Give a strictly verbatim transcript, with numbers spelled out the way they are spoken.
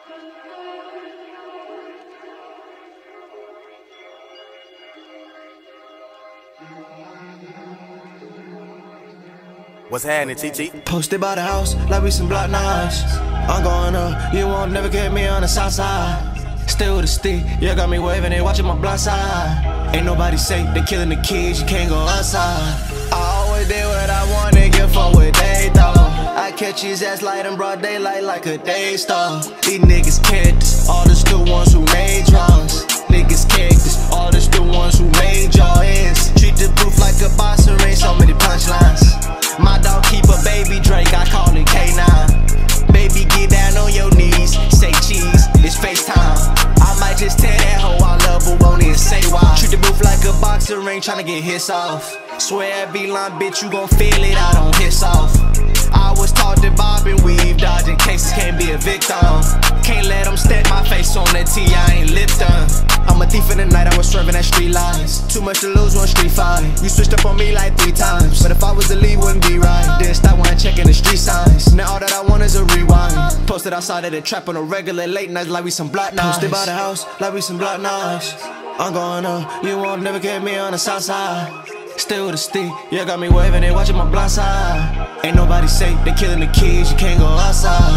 What's happening, T T? Posted by the house like we some block knives. I'm going up, you won't never get me on the south side. Still with a stick, yeah, got me waving, they watching my blind side. Ain't nobody safe, they killing the kids, you can't go outside. I always did what I wanted, give fuck what they thought. I catch his ass light in broad daylight like a day star. These niggas cactus, all the still ones who made draws. Niggas cactus, all the still ones who made jaws. Treat the booth like a boxer, ain't so many punchlines. My dog keep a baby Drake, I call it K nine. Baby, get down on your knees, say cheese, it's FaceTime. I might just tear that hoe I love, but won't even say why. Treat the booth like a boxer, ain't tryna get hits off. Swear I be lying, bitch, you gon' feel it, I don't hiss off. I was taught to bob and weave, dodging cases, can't be a victim. Can't let them step my face on that T, I ain't Lipton. I'm a thief in the night, I was serving at street lies. Too much to lose, one street fight. You switched up on me like three times, but if I was to leave, wouldn't be right. Then stop when I checking the street signs. Now all that I want is a rewind. Posted outside of the trap on a regular late nights like we some block knives. Posted by the house like we some block knives. I'm going up, you won't never get me on the south side. Still with a stick, yeah, got me waving, they watching my blind side. Ain't nobody safe, they killing the kids, you can't go outside.